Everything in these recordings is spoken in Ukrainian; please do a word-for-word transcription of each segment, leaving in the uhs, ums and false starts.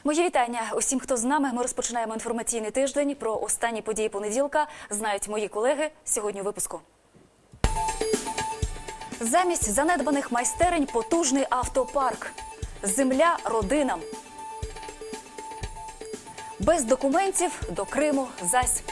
Мої вітання усім, хто з нами. Ми розпочинаємо інформаційний тиждень. Про останні події понеділка знають мої колеги сьогодні у випуску. Замість занедбаних майстерень – потужний автопарк. Земля родинам. Без документів до Криму зась.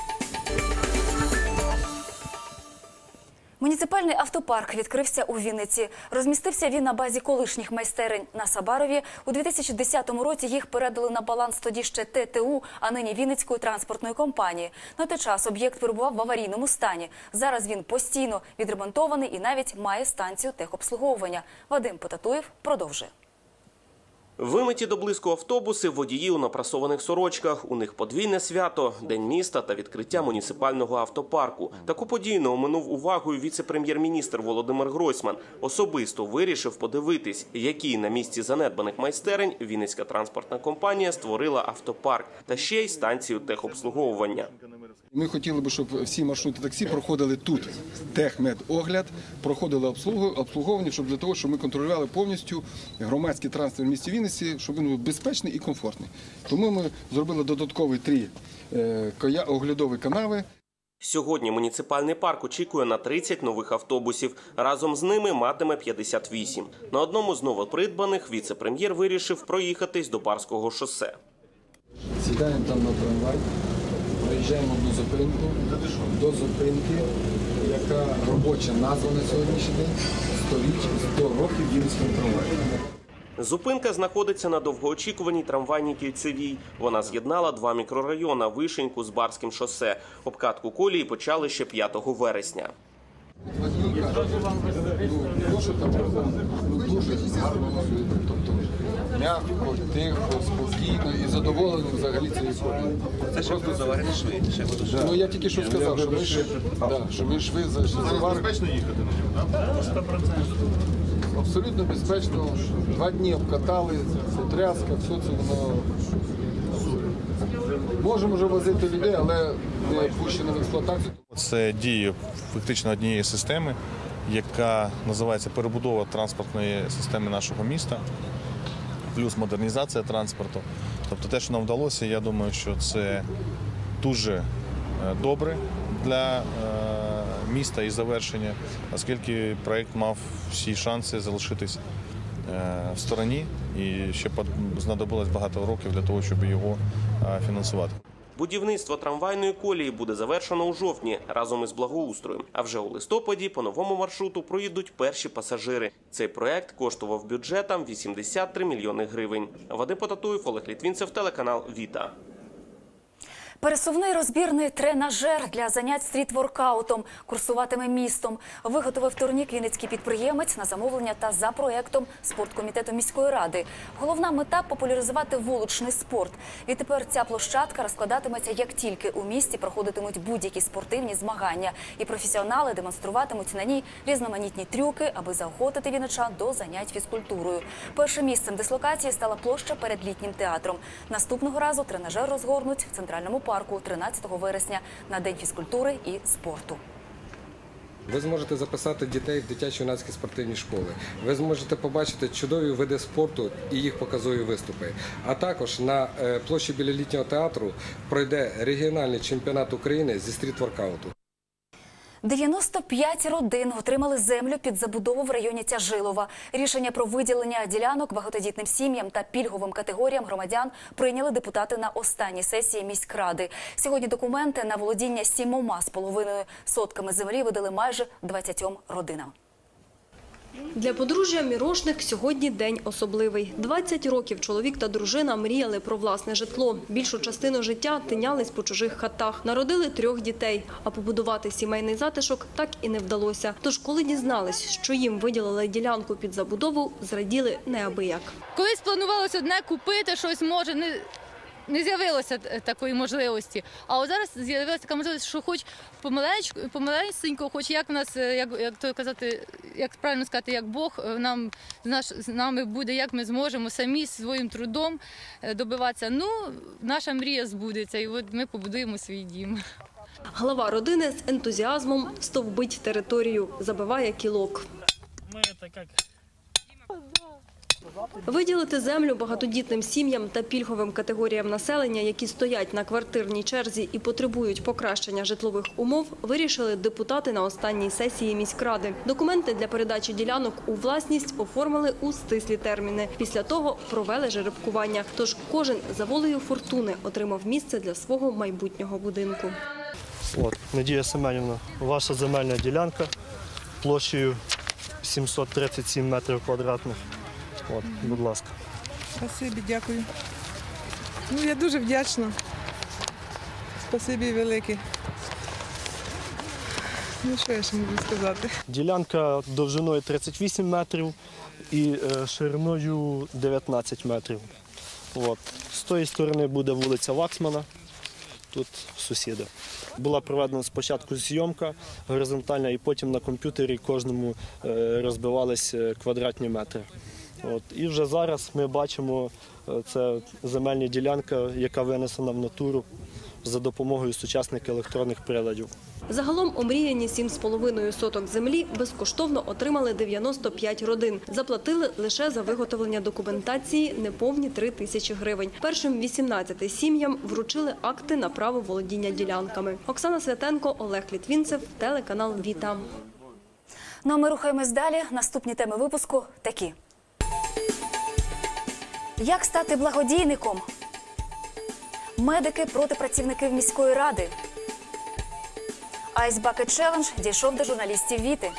Муніципальний автопарк відкрився у Вінниці. Розмістився він на базі колишніх майстерень на Сабарові. У дві тисячі десятому році їх передали на баланс тоді ще Те Те У, а нині Вінницької транспортної компанії. На той час об'єкт перебував в аварійному стані. Зараз він постійно відремонтований і навіть має станцію техобслуговування. Вадим Потатуєв продовжує. Вимиті до блиску автобуси, водії у напрасованих сорочках. У них подвійне свято – День міста та відкриття муніципального автопарку. Таку подію не оминув увагою віце-прем'єр-міністр Володимир Гройсман. Особисто вирішив подивитись, які на місці занедбаних майстерень Вінницька транспортна компанія створила автопарк та ще й станцію техобслуговування. Ми хотіли б, щоб всі маршрути таксі проходили тут техмедогляд, проходили обслуговування, щоб для того, щоб ми контролювали повністю громадський транспорт в місті Вінниці, щоб він був безпечний і комфортний. Тому ми зробили додаткові три оглядові канави. Сьогодні муніципальний парк очікує на тридцять нових автобусів. Разом з ними матиме п'ятдесят вісім. На одному з новопридбаних віце-прем'єр вирішив проїхатись до Барського шосе. Сідаємо там на трамвай. Приїжджаємо до зупинку, до зупинки, яка робоча назва на сьогоднішній день – сто років Вінницького трамваю. Зупинка знаходиться на довгоочікуваній трамвайній кільцевій. Вона з'єднала два мікрорайони – Вишеньку з Барським шосе. Обкатку колії почали ще п'ятого вересня. М'яко, тихо, спокійно і задоволені взагалі цією колією. Це ще буде заварити шви? Ще буде шви? Ну, я тільки що сказав, що ми шви, да, що ми шви заварили. Безпечно їхати на ньому, так? сто відсотків. Абсолютно безпечно. Два дні обкатали, це тряска, все це воно... Можемо вже возити людей, але не пущено в експлуатацію. Це діє фактично однієї системи, яка називається перебудова транспортної системи нашого міста, плюс модернізація транспорту. Тобто те, що нам вдалося, я думаю, що це дуже добре для міста і завершення, оскільки проєкт мав всі шанси залишитись в стороні і ще знадобилось багато років для того, щоб його фінансувати. Будівництво трамвайної колії буде завершено у жовтні разом із благоустроєм. А вже у листопаді по новому маршруту проїдуть перші пасажири. Цей проект коштував бюджетам вісімдесят три мільйони гривень. Вадим Потатуєв, Олег Літвінцев, телеканал Віта. Пересувний розбірний тренажер для занять стріт-воркаутом курсуватиме містом. Виготовив турнік вінницький підприємець на замовлення та за проєктом спорткомітету міської ради. Головна мета – популяризувати вуличний спорт. Відтепер ця площадка розкладатиметься, як тільки у місті проходитимуть будь-які спортивні змагання. І професіонали демонструватимуть на ній різноманітні трюки, аби заохотити вінничан до занять фізкультурою. Першим місцем дислокації стала площа перед літнім театром. Наступного разу тренажер розгорнуть в центральному парку. парку тринадцятого вересня на День фізкультури і спорту. Ви зможете записати дітей в дитячо-юнацькі спортивні школи. Ви зможете побачити чудові види спорту і їх показові виступи. А також на площі біля літнього театру пройде регіональний чемпіонат України зі стріт-воркауту. дев'яносто п'ять родин отримали землю під забудову в районі Тяжилова. Рішення про виділення ділянок багатодітним сім'ям та пільговим категоріям громадян прийняли депутати на останній сесії міськради. Сьогодні документи на володіння сімома з половиною сотками землі видали майже двадцятьом родинам. Для подружжя Мірошник сьогодні день особливий. двадцять років чоловік та дружина мріяли про власне житло. Більшу частину життя тинялись по чужих хатах. Народили трьох дітей, а побудувати сімейний затишок так і не вдалося. Тож, коли дізнались, що їм виділили ділянку під забудову, зраділи неабияк. Колись планувалося одне купити, щось може, не... Не з'явилося такої можливості. А от зараз з'явилася така можливість, що хоч помаленько, хоч як в нас, як, як то казати, як правильно сказати, як Бог нам наш, з нами буде, як ми зможемо самі своїм трудом добиватися. Ну, наша мрія збудеться, і от ми побудуємо свій дім. Глава родини з ентузіазмом стовбить територію, забиває кілок. Ми це як Виділити землю багатодітним сім'ям та пільговим категоріям населення, які стоять на квартирній черзі і потребують покращення житлових умов, вирішили депутати на останній сесії міськради. Документи для передачі ділянок у власність оформили у стислі терміни. Після того провели жеребкування. Тож кожен за волею фортуни отримав місце для свого майбутнього будинку. От, Надія Семенівна, ваша земельна ділянка площею сімсот тридцять сім метрів квадратних. От, будь ласка. Спасибі, дякую. Ну, я дуже вдячна. Спасибі велике. Ну, що я ще можу сказати? Ділянка довжиною тридцять вісім метрів і е, шириною дев'ятнадцять метрів. От. З тої сторони буде вулиця Ваксмана, тут сусіди. Була проведена спочатку зйомка горизонтальна, і потім на комп'ютері кожному е, розбивались квадратні метри. От. І вже зараз ми бачимо, це земельна ділянка, яка винесена в натуру за допомогою сучасних електронних приладів. Загалом омріяні сім з половиною соток землі безкоштовно отримали дев'яносто п'ять родин. Заплатили лише за виготовлення документації неповні три тисячі гривень. Першим вісімнадцяти сім'ям вручили акти на право володіння ділянками. Оксана Святенко, Олег Літвінцев, телеканал «Віта». Ну а ми рухаємось далі. Наступні теми випуску такі. Як стати благодійником? Медики проти працівників міської ради. Ice Bucket Challenge дійшов до журналістів «Віти».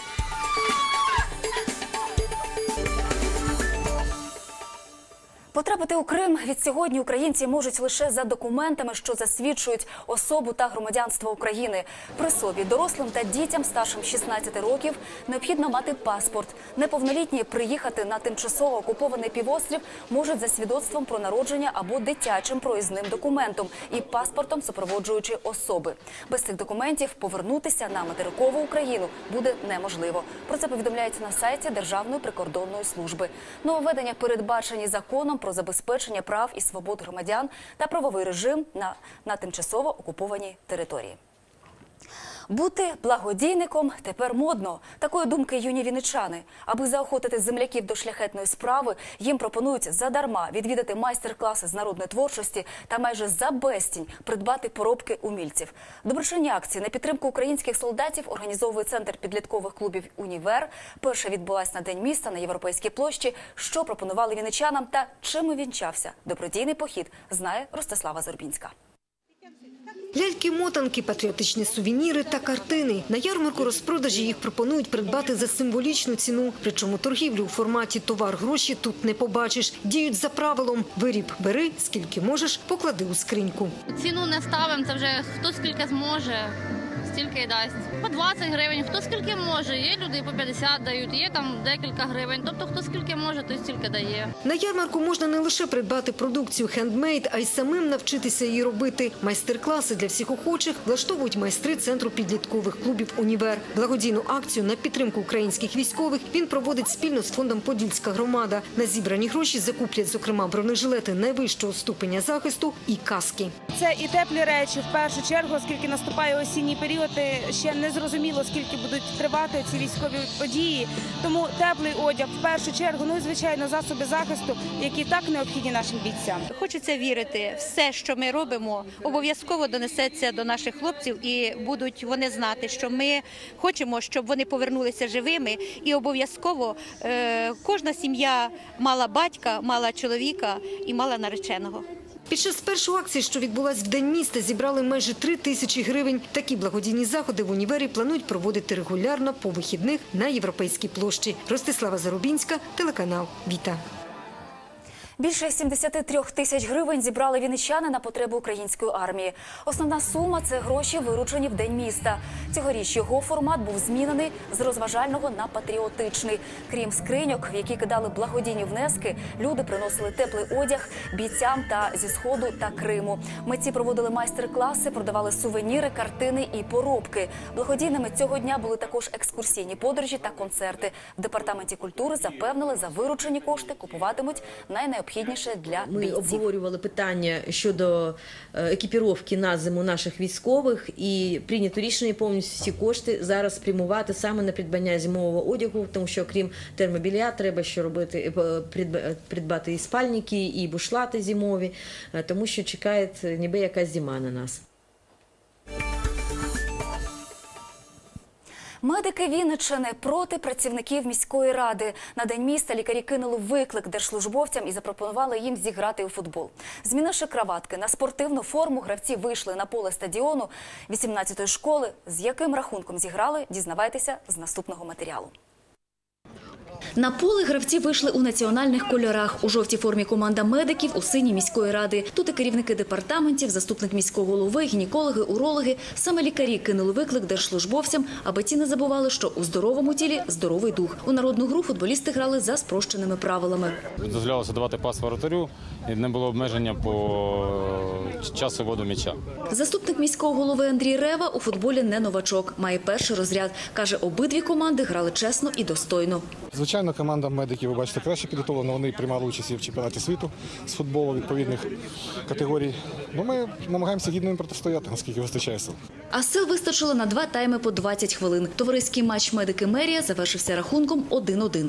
Потрапити у Крим від сьогодні українці можуть лише за документами, що засвідчують особу та громадянство України. При собі дорослим та дітям старшим шістнадцяти років необхідно мати паспорт. Неповнолітні приїхати на тимчасово окупований півострів можуть за свідоцтвом про народження або дитячим проїзним документом і паспортом супроводжуючої особи. Без цих документів повернутися на материкову Україну буде неможливо. Про це повідомляється на сайті Державної прикордонної служби. Нововведення передбачені законом про забезпечення прав і свобод громадян та правовий режим на, на тимчасово окупованій території. Бути благодійником тепер модно. Такої думки юні вінничани. Аби заохотити земляків до шляхетної справи, їм пропонують задарма відвідати майстер-класи з народної творчості та майже за безцінь придбати поробки умільців. Доброчинні акції на підтримку українських солдатів організовує Центр підліткових клубів «Універ». Перша відбулась на День міста на Європейській площі. Що пропонували вінничанам та чим увінчався добродійний похід, знає Ростислава Зорбінська. Ляльки-мотанки, патріотичні сувеніри та картини. На ярмарку розпродажі їх пропонують придбати за символічну ціну. Причому торгівлю у форматі «товар-гроші» тут не побачиш. Діють за правилом «виріб бери, скільки можеш, поклади у скриньку». Ціну не ставимо, це вже хто скільки зможе, стільки й дасть. По двадцять гривень, хто скільки може. Є люди і по п'ятдесят дають, є там декілька гривень. Тобто хто скільки може, той стільки дає. На ярмарку можна не лише придбати продукцію хендмейд, а й самим навчитися її робити. Майстер-класи для всіх охочих влаштовують майстри Центру підліткових клубів «Універ». Благодійну акцію на підтримку українських військових він проводить спільно з фондом «Подільська громада». На зібрані гроші закуплять, зокрема, бронежилети найвищого ступеня захисту і каски. Це і теплі речі, в першу чергу, оскільки наступає осінній період, ще не зрозуміло, скільки будуть тривати ці військові події. Тому теплий одяг в першу чергу, ну і, звичайно, засоби захисту, які так необхідні нашим бійцям. Хочеться вірити, все, що ми робимо, обов'язково донесеться до наших хлопців і будуть вони знати, що ми хочемо, щоб вони повернулися живими і обов'язково е, кожна сім'я мала батька, мала чоловіка і мала нареченого. Під час першої акції, що відбулась в День міста, зібрали майже три тисячі гривень. Такі благодійні заходи в «Універі» планують проводити регулярно по вихідних на Європейській площі. Ростислава Зарубінська, телеканал «Віта». Більше сімдесят три тисяч гривень зібрали вінничани на потреби української армії. Основна сума – це гроші, виручені в День міста. Цьогоріч його формат був змінений з розважального на патріотичний. Крім скриньок, в які кидали благодійні внески, люди приносили теплий одяг бійцям та зі Сходу та Криму. Митці проводили майстер-класи, продавали сувеніри, картини і поробки. Благодійними цього дня були також екскурсійні подорожі та концерти. В Департаменті культури запевнили, за виручені кошти купуватимуть найнеобхідніші найнеобхідніше для Ми бійців. обговорювали питання щодо екіпіровки на зиму наших військових і прийнято рішення повністю всі кошти зараз спрямувати саме на придбання зимового одягу, тому що окрім термобілья треба ще робити, придбати і спальники, і бушлати зимові, тому що чекає ніби якась зима на нас. Медики Вінниччини проти працівників міської ради. На День міста лікарі кинули виклик держслужбовцям і запропонували їм зіграти у футбол. Змінивши краватки на спортивну форму, гравці вийшли на поле стадіону вісімнадцятої школи. З яким рахунком зіграли, дізнавайтеся з наступного матеріалу. На поле гравці вийшли у національних кольорах. У жовтій формі команда медиків, у синій міської ради. Тут і керівники департаментів, заступник міського голови, гінекологи, урологи. Саме лікарі кинули виклик держслужбовцям, аби ті не забували, що у здоровому тілі – здоровий дух. У народну гру футболісти грали за спрощеними правилами. Дозволялося давати пас воротарю, і не було обмеження по часу воду м'яча. Заступник міського голови Андрій Рева у футболі не новачок. Має перший розряд. Каже, обидві команди грали чесно і достойно. Звичайно, команда медиків, ви бачите, краще підготовлена. Вони приймали участь і в чемпіонаті світу з футболу відповідних категорій. Ну, ми намагаємося гідно їм протистояти, наскільки вистачає сил. А сил вистачило на два тайми по двадцять хвилин. Товариський матч «Медики-Мерія» завершився рахунком один-один.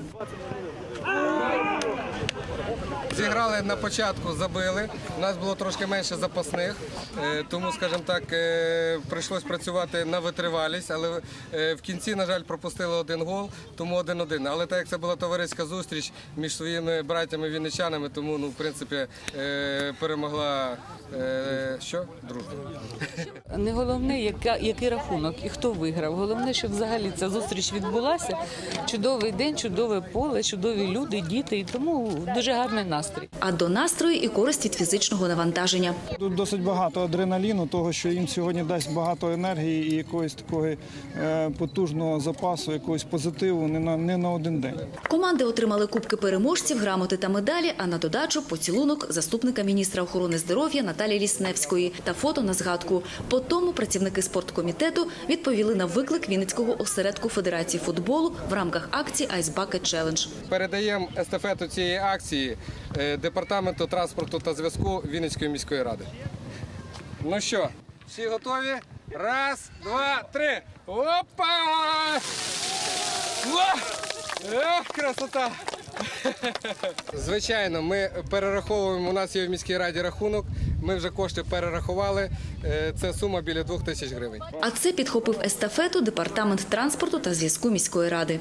Зіграли на початку, забили. У нас було трошки менше запасних, тому, скажімо так, прийшлось працювати на витривалість, але в кінці, на жаль, пропустили один гол, тому один-один. Але так як це була товариська зустріч між своїми братями-вінничанами, тому, ну, в принципі, перемогла, що? Дружба. Не головне, яка, який рахунок і хто виграв. Головне, щоб взагалі ця зустріч відбулася. Чудовий день, чудове поле, чудові люди, діти, і тому дуже гарний настрій. А до настрою і користь від фізичного навантаження. Тут досить багато адреналіну, того, що їм сьогодні дасть багато енергії і якогось такого е, потужного запасу, якогось позитиву не на, не на один день. Команди отримали кубки переможців, грамоти та медалі, а на додачу – поцілунок заступника міністра охорони здоров'я Наталії Лісневської та фото на згадку. По тому працівники спорткомітету відповіли на виклик Вінницького осередку Федерації футболу в рамках акції Ice Bucket Challenge. Передаємо естафету цієї акції Департаменту транспорту та зв'язку Вінницької міської ради. Ну що, всі готові? Раз, два, три. Опа! Ох, красота! Звичайно, ми перераховуємо, у нас є в міській раді рахунок, ми вже кошти перерахували, це сума біля двох тисяч гривень. А це підхопив естафету Департамент транспорту та зв'язку міської ради.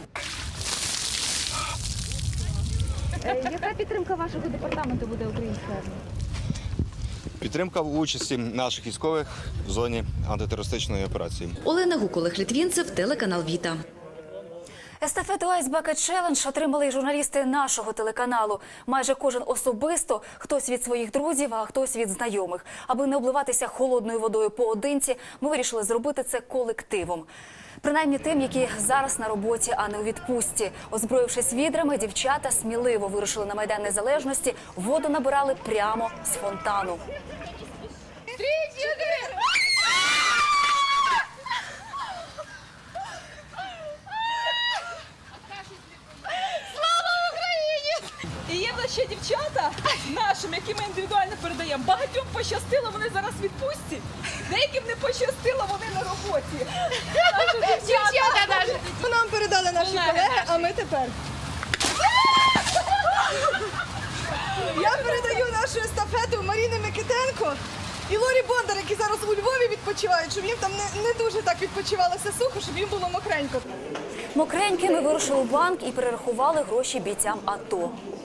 Яка підтримка вашого департаменту буде українською армією? Підтримка в участі наших військових в зоні антитерористичної операції. Олена Гук, Олег Літвінцев, телеканал «Віта». Естафету Ice Bucket Challenge отримали й журналісти нашого телеканалу. Майже кожен особисто, хтось від своїх друзів, а хтось від знайомих. Аби не обливатися холодною водою поодинці, ми вирішили зробити це колективом. Принаймні тим, які зараз на роботі, а не у відпустці. Озброївшись відрами, дівчата сміливо вирушили на Майдан Незалежності, воду набирали прямо з фонтану. І є в нас ще дівчата нашим, які ми індивідуально передаємо. Багатьом пощастило, вони зараз в відпустці. Деяким не пощастило, вони на роботі. Дівчата наші. Нам передали наші колеги, а ми тепер. Я передаю нашу естафету Маріни Микитенко і Лорі Бондар, які зараз у Львові відпочивають, щоб їм там не, не дуже так відпочивалося сухо, щоб їм було мокренько. Мокренькими вирушили в банк і перерахували гроші бійцям АТО.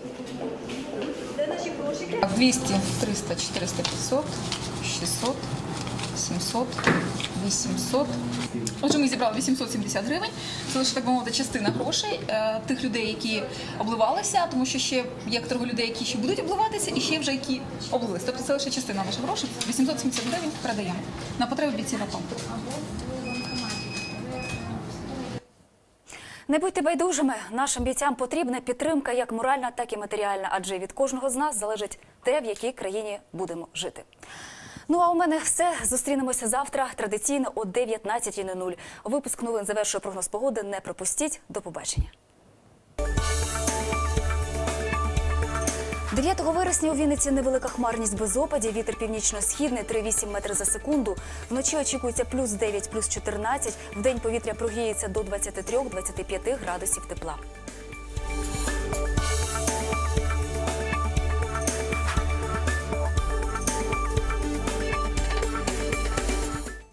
двісті, триста, чотириста, п'ятсот, шістсот, сімсот, вісімсот. Отже, ми зібрали вісімсот сімдесят гривень. Це лише, так би мовити, частина грошей е, тих людей, які обливалися, тому що ще є трохи людей, які ще будуть обливатися, і ще вже які облилися. Тобто це лише частина наших грошей. вісімсот сімдесят гривень передаємо на потреби бійців АТО. Не будьте байдужими. Нашим бійцям потрібна підтримка як моральна, так і матеріальна, адже від кожного з нас залежить те, в якій країні будемо жити. Ну а у мене все. Зустрінемося завтра, традиційно о дев'ятнадцятій нуль нуль. Випуск новин завершує прогноз погоди. Не пропустіть. До побачення. дев'ятого вересня у Вінниці невелика хмарність без опадів, вітер північно-східний три цілих вісім метри за секунду. Вночі очікується плюс дев'ять, плюс чотирнадцять, вдень повітря прогріється до двадцяти трьох - двадцяти п'яти градусів тепла.